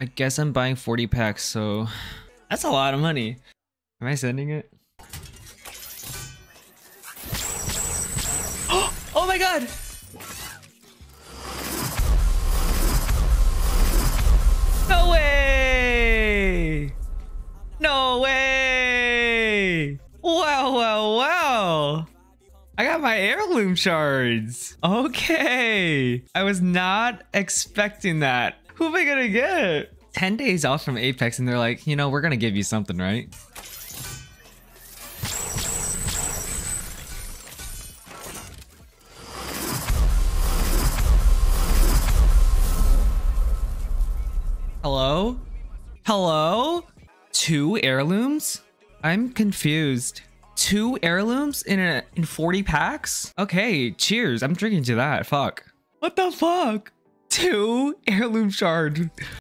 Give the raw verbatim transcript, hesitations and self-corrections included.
I guess I'm buying forty packs, so that's a lot of money. Am I sending it? Oh my god! No way! No way! Wow, wow, wow! I got my heirloom shards. Okay. I was not expecting that. Who am I gonna get? ten days off from Apex and they're like, you know, we're gonna give you something, right? Hello? Hello? Two heirlooms? I'm confused. Two heirlooms in a in forty packs? Okay, cheers. I'm drinking to that. Fuck. What the fuck? Two heirloom shards.